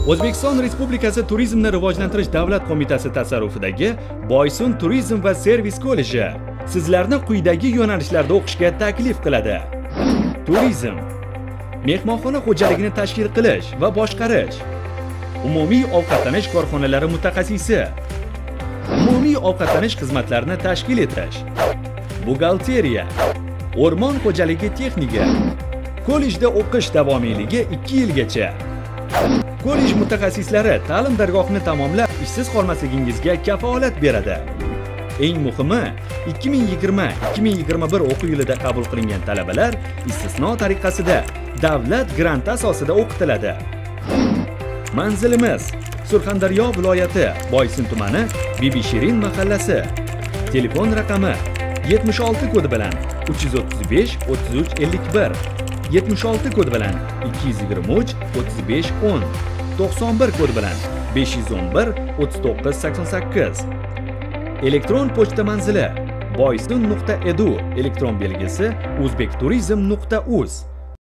O'zbekiston Respublikasi Turizmni rivojlantirish davlat qo'mitasi tasarrufidagi Boysun turizm va servis kolleji sizlarni quyidagi yo'nalishlarda o'qishga taklif qiladi. Turizm, mehmonxona xo'jaligini tashkil qilish va boshqarish, umumiy ovqatlanish korxonalari mutaxassisi, umumiy ovqatlanish xizmatlarini tashkil etish, buxgalteriya, o'rmon xo'jaligi texniki. Kollejda o'qish davomiyligi 2 yilgacha. Kollej mutaxassislari ta'lim dargohini tamomlab ishsiz qolmasligingizga kafolat beradi. Eng muhimi, 2020-2021 o'quv yilida qabul qilingan talabalar istisno tariqasida davlat granti asosida o'qitiladi. Manzilimiz Surxondaryo viloyati Boysun tumani Bibi Shirin mahallasi. Telefon raqami 76 kodi bilan 335 33 51, 76 kod bilan 223 35 10, 91 kod bilan 511 39 88. Elektron pochta manzili boysun.edu, elektron belgisi uzbekturizm.uz.